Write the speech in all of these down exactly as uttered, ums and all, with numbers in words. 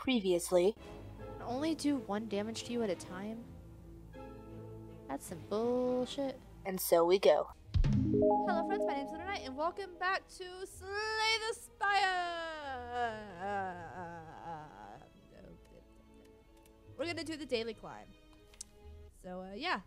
Previously. Only do one damage to you at a time? That's some bullshit. And so we go. Hello friends, my name's Lunar Knight, and welcome back to Slay the Spire! We're gonna do the daily climb. So, uh, yeah.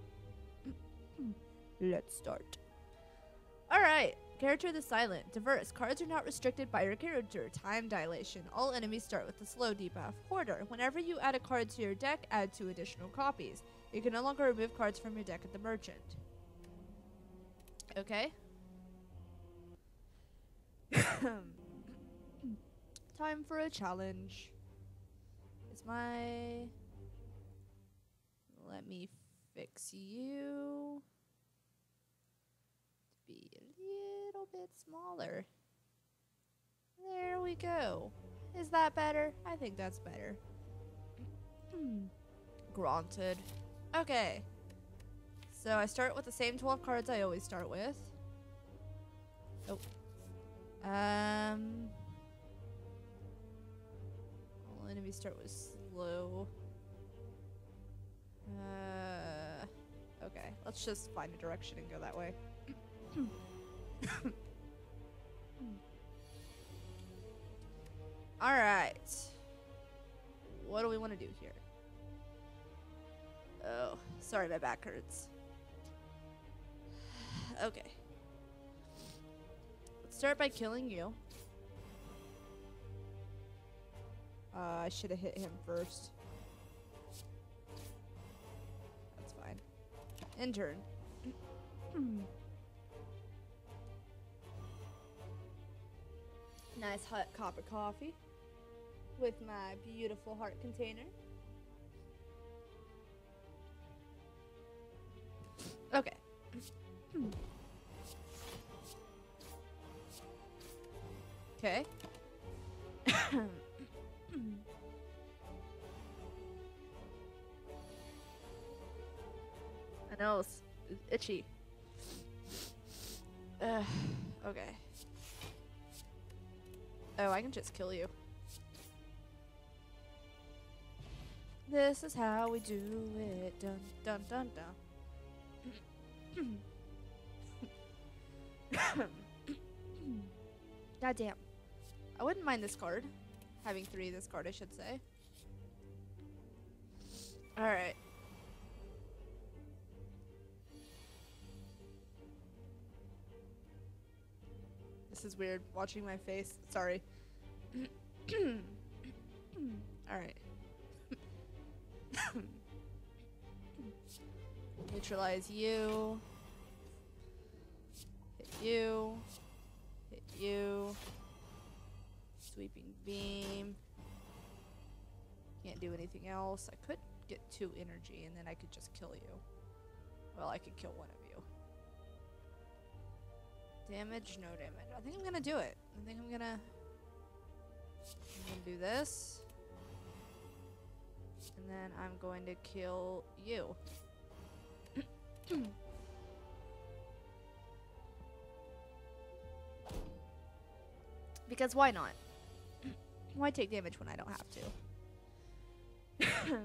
Let's start. Alright. Character the Silent. Diverse. Cards are not restricted by your character. Time dilation. All enemies start with the slow debuff. Hoarder. Whenever you add a card to your deck, add two additional copies. You can no longer remove cards from your deck at the merchant. Okay. Time for a challenge. Is my... Let me fix you. To be a little bit smaller. There we go. Is that better? I think that's better. Granted. Okay. So I start with the same twelve cards I always start with. Oh. Um. All enemies start with slow. Uh. Okay. Let's just find a direction and go that way. Alright. What do we want to do here? Oh, sorry, my back hurts. Okay. Let's start by killing you. Uh, I should have hit him first. That's fine. In turn. Nice hot cup of coffee with my beautiful heart container. Okay. Okay. I know, it's, it's itchy. Uh, okay. Oh, I can just kill you. This is how we do it. Dun dun dun dun. God damn. I wouldn't mind this card. Having three of this card, I should say. Alright. This is weird, watching my face. Sorry. Alright. Neutralize you. Hit you. Hit you. Sweeping beam. Can't do anything else. I could get two energy and then I could just kill you. Well, I could kill one of you. Damage, no damage. I think I'm gonna do it. I think I'm gonna... I'm gonna do this. And then I'm going to kill you. Because why not? Why take damage when I don't have to?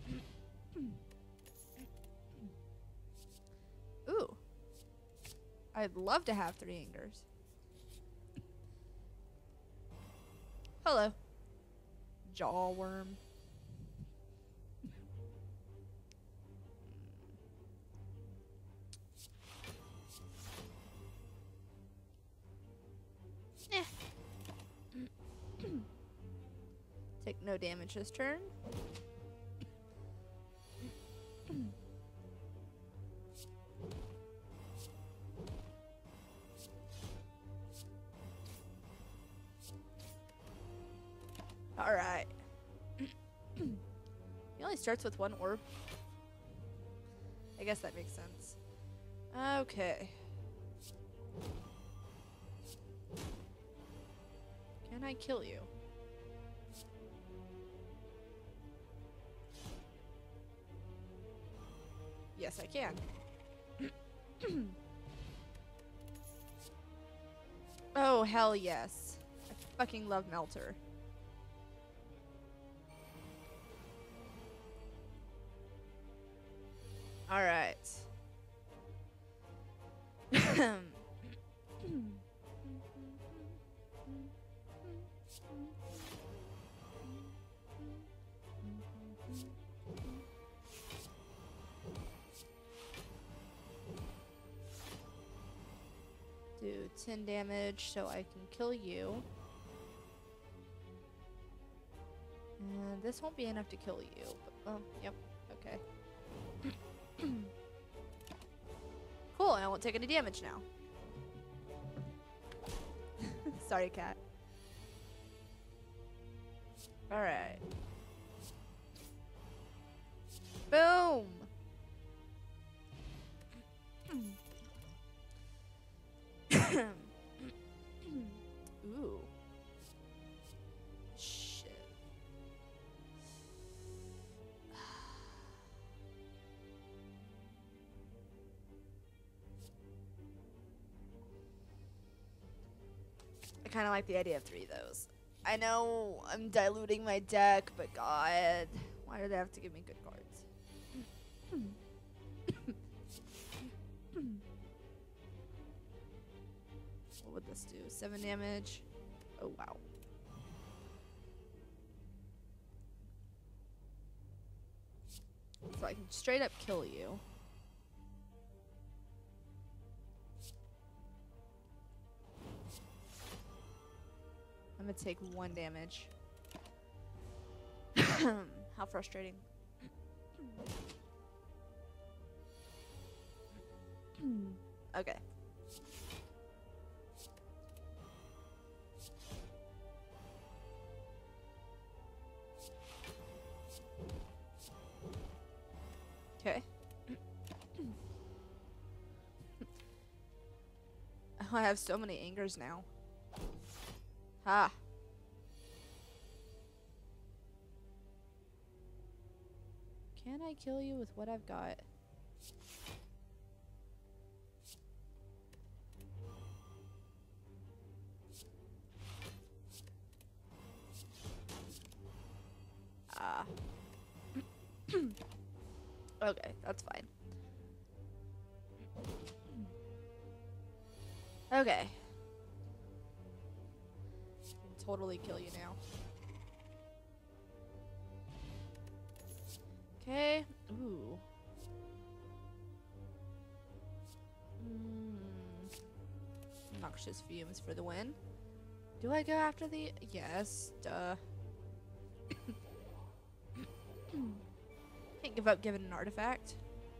Ooh. I'd love to have three angers. Hello. Jawworm. Eh. Take no damage this turn. Alright. He only starts with one orb. I guess that makes sense. Okay. Can I kill you? Yes, I can. Oh, hell yes. I fucking love Melter. All right. Do ten damage so I can kill you. And this won't be enough to kill you. But, oh, yep. Okay. Cool, I won't take any damage now. Sorry, cat. Alright. Boom! Ooh. Shit. I kind of like the idea of three of those. I know I'm diluting my deck, but God, why do they have to give me good cards? What would this do? Seven damage. Oh wow. So I can straight up kill you. I'm gonna take one damage. How frustrating. Okay. Okay. Oh, I have so many angers now. Ha. Can I kill you with what I've got? Ah. Okay, that's fine. Okay. Can totally kill you now. Okay. Ooh. Mm. Noxious fumes for the win. Do I go after the... Yes. Duh. Can't give up giving an artifact.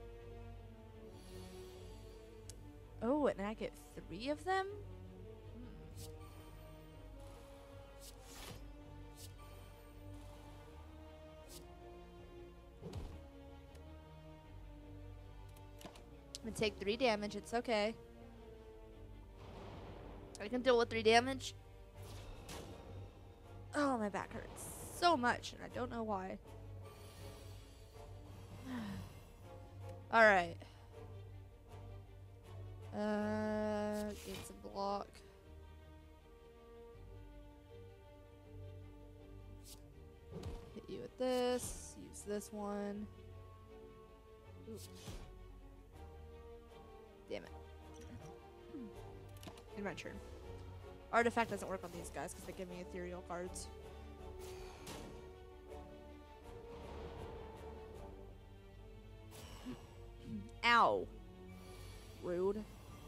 Oh, and I get three of them? Hmm. I'm gonna take three damage, it's okay. I can deal with three damage. Oh, my back hurts so much, and I don't know why. Alright. Uh, gain some block. Hit you with this. Use this one. Ooh. Damn it. In my turn. Artifact doesn't work on these guys because they give me ethereal cards. Ow. Rude.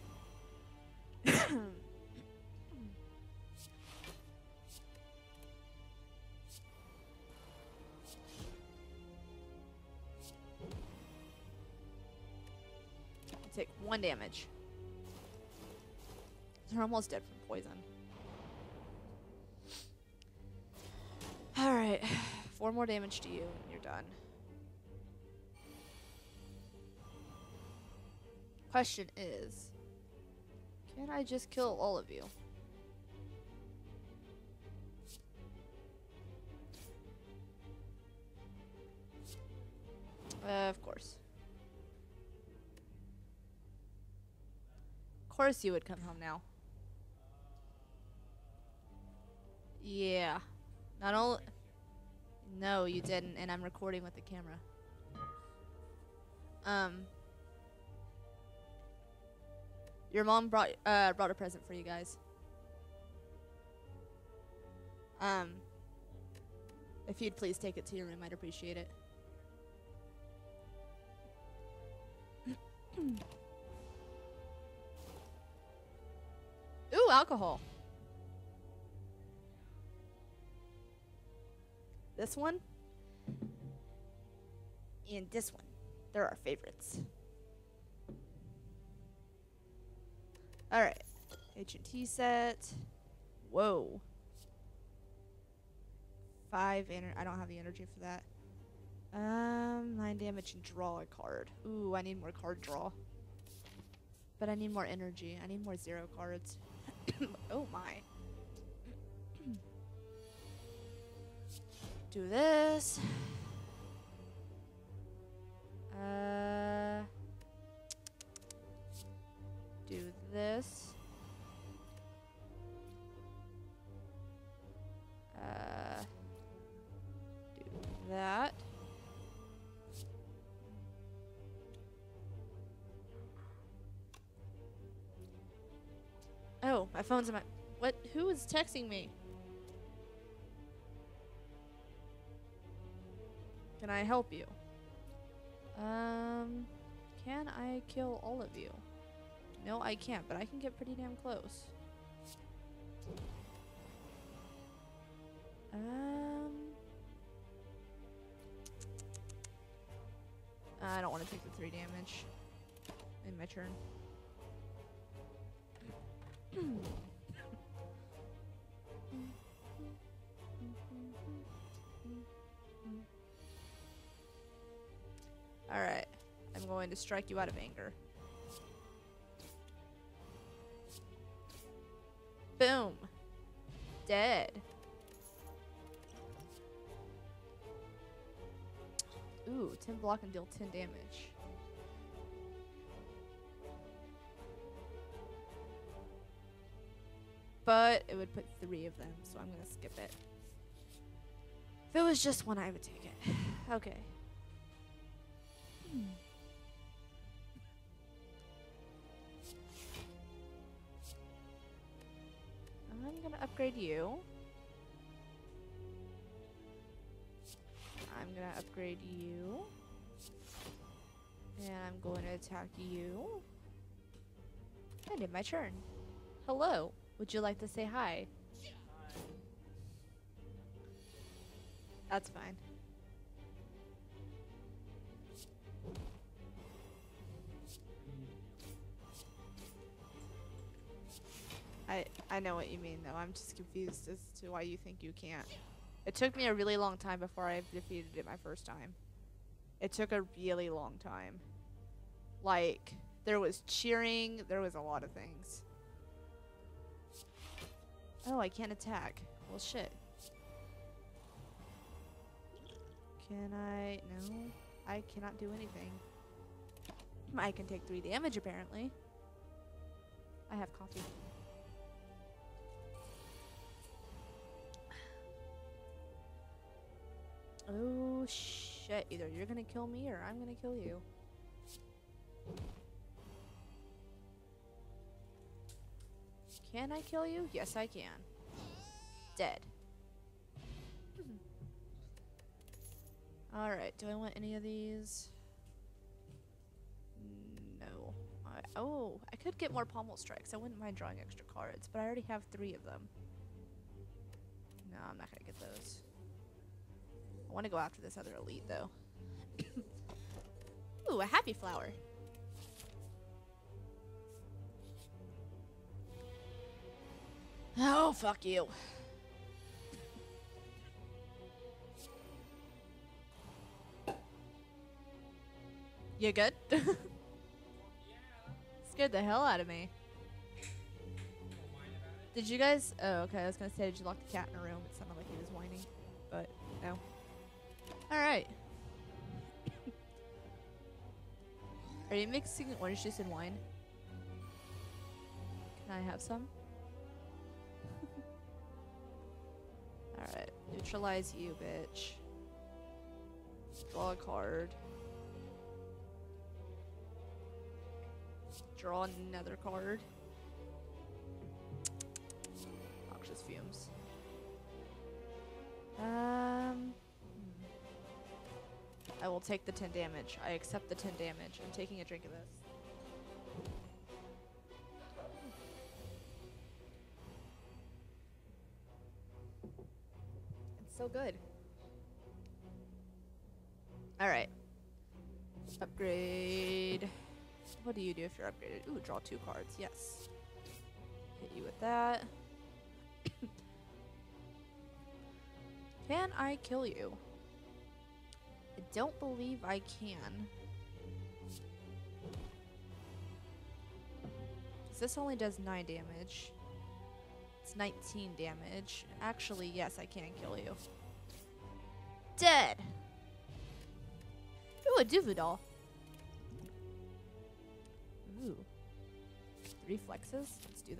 Take one damage. They're almost dead from poison. Alright. Four more damage to you and you're done. Question is, can I just kill all of you? Uh, of course. Of course you would come home now. Yeah. Not only... No, you didn't, and I'm recording with the camera. Um, your mom brought uh brought a present for you guys. Um, if you'd please take it to your room, I'd appreciate it. Ooh, alcohol. This one and this one. They're our favorites. Alright. H and T set. Whoa. Five ener- I don't have the energy for that. Um, nine damage and draw a card. Ooh, I need more card draw. But I need more energy. I need more zero cards. Oh my. Do this. Uh, do this. Uh, do that. Oh, my phone's in my... What? Who is texting me? Can I help you? Um, can I kill all of you? No, I can't, but I can get pretty damn close. Um, I don't want to take the three damage in my turn. Alright, I'm going to strike you out of anger. Boom. Dead. Ooh, ten block and deal ten damage. But it would put three of them, so I'm gonna skip it. If it was just one, I would take it. Okay. Hmm. I'm gonna upgrade you. I'm gonna upgrade you. And I'm going to attack you. And in my turn. Hello. Would you like to say hi? Hi. That's fine. I I know what you mean though. I'm just confused as to why you think you can't. It took me a really long time before I defeated it my first time. It took a really long time. Like, there was cheering, there was a lot of things. Oh, I can't attack. Well, shit. Can I? No. I cannot do anything. I can take three damage, apparently. I have coffee. Oh, shit. Either you're gonna kill me or I'm gonna kill you. Can I kill you? Yes, I can. Dead. Alright, do I want any of these? No. I, oh, I could get more pommel strikes. I wouldn't mind drawing extra cards, but I already have three of them. No, I'm not gonna get those. I want to go after this other elite, though. Ooh, a happy flower. Oh, fuck you. You good? Scared the hell out of me. Did you guys... Oh, okay. I was going to say, did you lock the cat in a room? It sounded like he was whining. But, no. Alright. Are you mixing orange juice and wine? Can I have some? Alright. Neutralize you, bitch. Draw a card. draw another card. Noxious fumes. Um, hmm. I will take the ten damage. I accept the ten damage. I'm taking a drink of this. It's so good. Alright. Upgrade. What do you do if you're upgraded? Ooh, draw two cards. Yes. Hit you with that. Can I kill you? I don't believe I can. This only does nine damage. It's nineteen damage. Actually, yes, I can kill you. Dead! Ooh, a Duvidal. Ooh. Reflexes? Let's do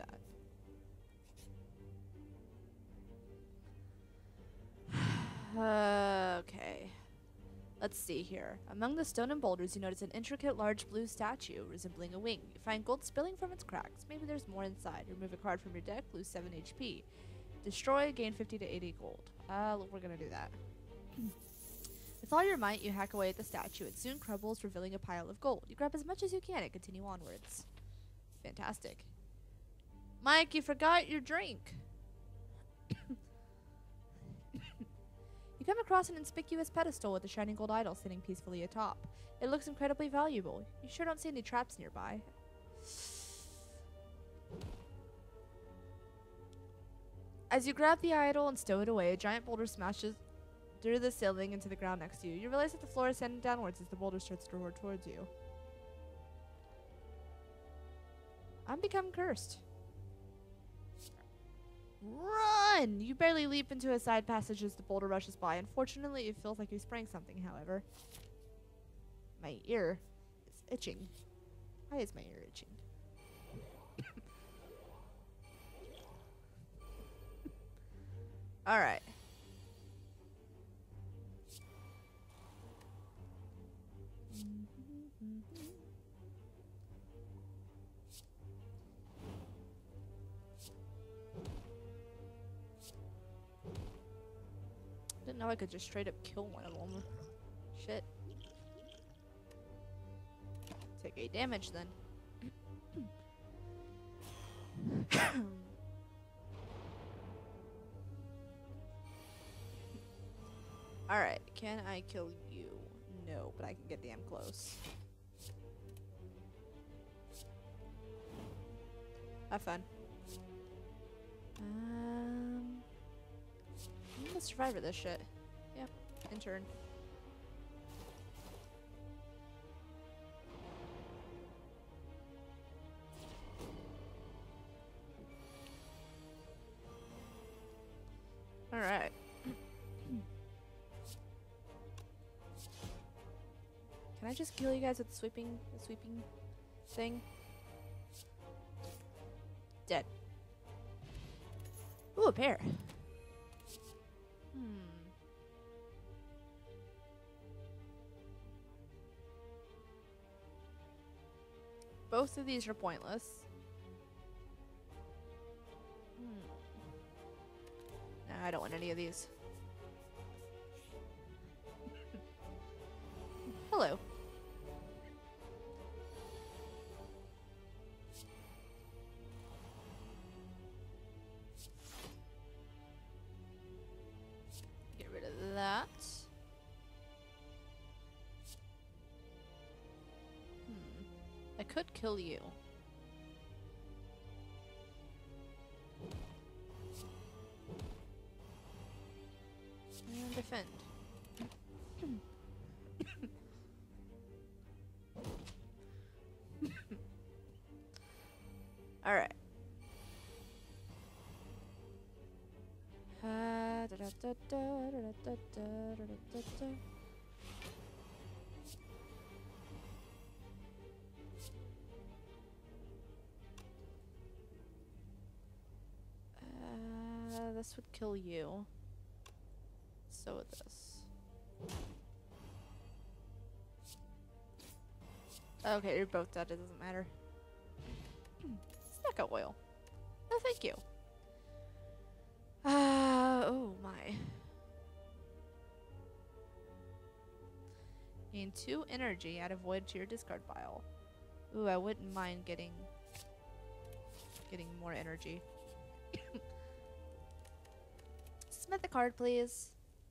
that. Okay. Let's see here. Among the stone and boulders, you notice an intricate, large blue statue resembling a wing. You find gold spilling from its cracks. Maybe there's more inside. Remove a card from your deck, lose seven H P. Destroy, gain fifty to eighty gold. Uh, we're gonna do that. With all your might, you hack away at the statue. It soon crumbles, revealing a pile of gold. You grab as much as you can and continue onwards. Fantastic. Mike, you forgot your drink. You come across an inconspicuous pedestal with a shining gold idol sitting peacefully atop. It looks incredibly valuable. You sure don't see any traps nearby. As you grab the idol and stow it away, a giant boulder smashes through the ceiling into the ground next to you. You realize that the floor is sending downwards as the boulder starts to roar towards you. I'm become cursed. Run! You barely leap into a side passage as the boulder rushes by. Unfortunately, it feels like you're spraying something, however. My ear is itching. Why is my ear itching? Alright. Didn't know I could just straight up kill one of them. Shit. Take eight damage then. Alright, can I kill you? No, but I can get damn close. Have fun. Um, I'm the survivor this shit. Yep, intern. Alright. Can I just kill you guys with the sweeping, the sweeping thing? Dead. Ooh, a pear. Hmm. Both of these are pointless. Hmm. Nah, I don't want any of these. Hello. Get rid of that. Hmm. I could kill you. And defend. All right. Uh, da, da, da, da, da, da, da, da, da, da. Uh, this would kill you. So would this. Okay, you're both dead. It doesn't matter. Mecha oil. No, thank you. Uh, oh my. Gain two energy, add a void to your discard pile. Ooh, I wouldn't mind getting getting more energy. Smith the card, please.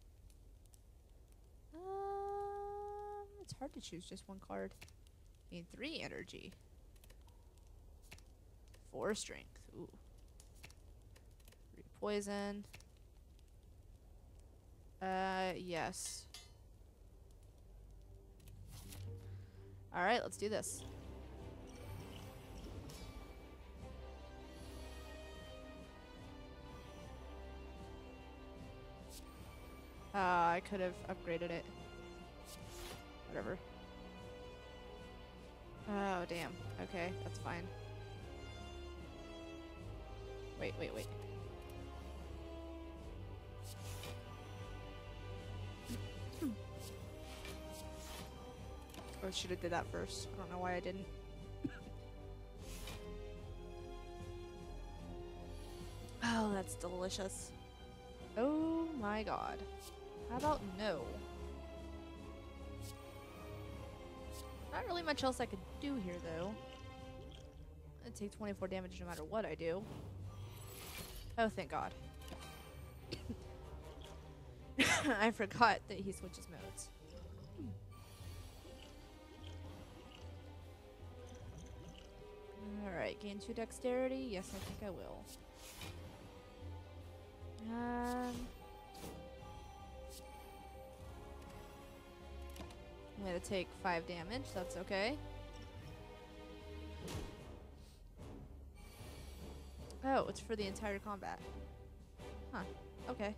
Um, it's hard to choose just one card. Gain three energy. Four strength. Ooh. Three poison. Uh, yes. Alright, let's do this. Uh, I could have upgraded it. Whatever. Oh, damn. Okay, that's fine. Wait, wait, wait. I should have did that first. I don't know why I didn't. Oh, that's delicious. Oh my god. How about no? Not really much else I could do here, though. I take twenty-four damage no matter what I do. Oh, thank god. I forgot that he switches modes. Alright, gain two dexterity. Yes, I think I will. Um, I'm gonna take five damage. That's okay. Oh, it's for the entire combat. Huh. Okay.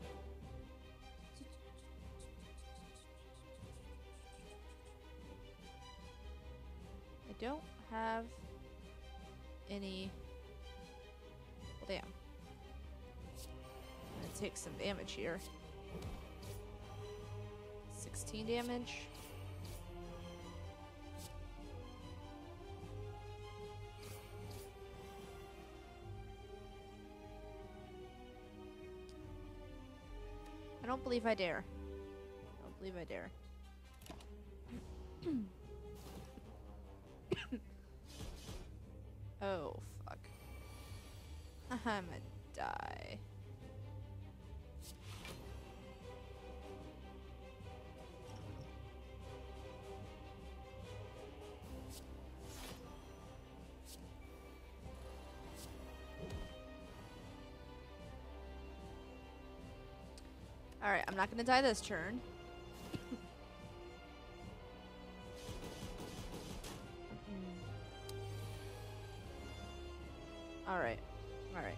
I don't have any. Well, damn. I'm gonna take some damage here. sixteen damage. I don't believe I dare. I don't believe I dare. Oh, fuck. I'm gonna die. Alright, I'm not gonna die this turn. Alright. Alright.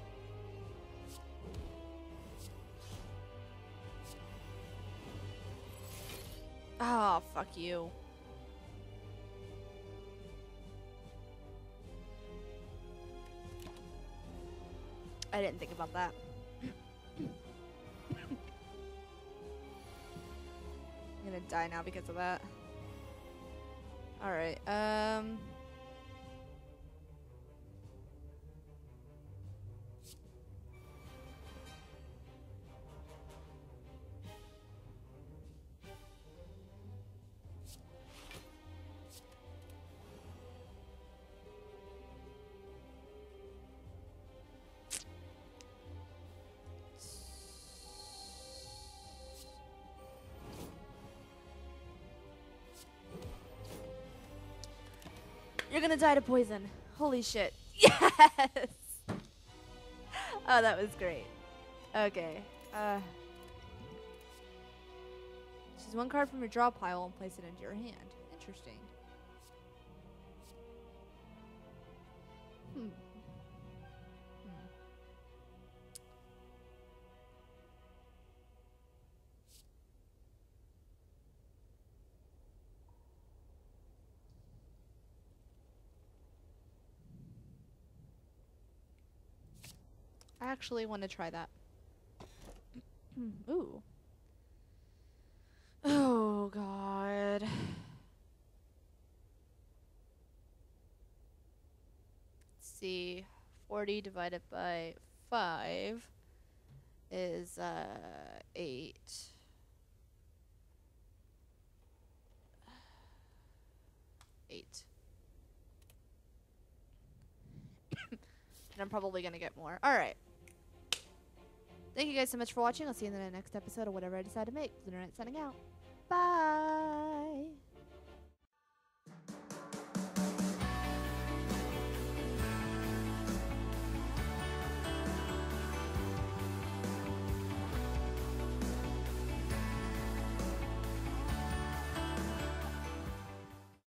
Oh, fuck you. I didn't think about that. I'm gonna die now because of that. Alright, um... You're gonna die to poison. Holy shit. Yes! Oh, that was great. Okay. Uh, choose one card from your draw pile and place it into your hand. Interesting. Hmm. Hmm. I actually want to try that. Ooh. Oh, God. Let's see. forty divided by five is uh, eight. Eight. And I'm probably going to get more. Alright. Thank you guys so much for watching. I'll see you in the next episode of whatever I decide to make. Lunar Knight signing out. Bye!